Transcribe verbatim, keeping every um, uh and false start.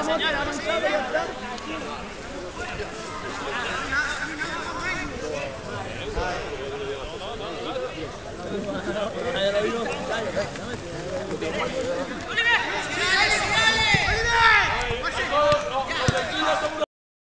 señal, avanzado y ya está. Ahí lo vimos.